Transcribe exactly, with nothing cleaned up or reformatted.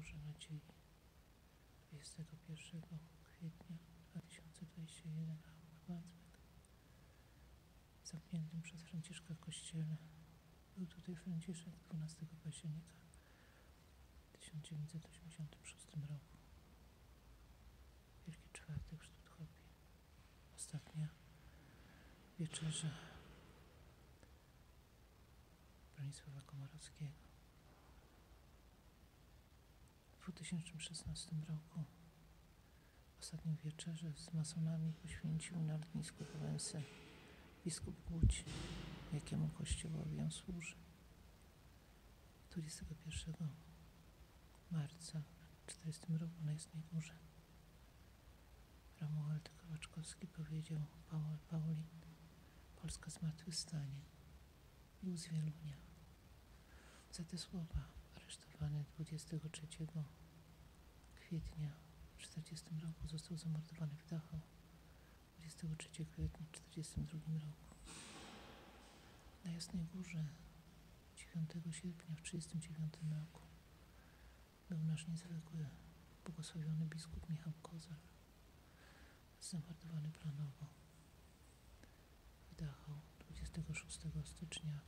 Boże Nadziei dwudziestego pierwszego kwietnia dwa tysiące dwudziestego pierwszego w Wandsbek, zamkniętym przez Franciszka kościele. Był tutaj Franciszek dwunastego października tysiąc dziewięćset osiemdziesiątego szóstego roku. Wielki Czwartek w Stutthopi. Ostatnia wieczerza Bronisława Komorowskiego. W dwa tysiące szesnastym roku ostatnią wieczerzę z masonami poświęcił na lotnisku Wałęsy biskup Łódź, jakiemu kościołowi on służy. dwudziestego pierwszego marca w tysiąc dziewięćset czterdziestym roku na Jasnej Górze Romuald Kołaczkowski powiedział: Paul, Paulin, Polska zmartwychwstanie. Był z Wielunia. Za te słowa aresztowany dwudziestego trzeciego kwietnia w tysiąc dziewięćset czterdziestym roku został zamordowany w Dachau dwudziestego trzeciego kwietnia w tysiąc dziewięćset czterdziestym drugim roku. Na Jasnej Górze dziewiątego sierpnia w tysiąc dziewięćset trzydziestym dziewiątym roku był nasz niezwykły, błogosławiony biskup Michał Kozar, zamordowany planowo w Dachau dwudziestego szóstego stycznia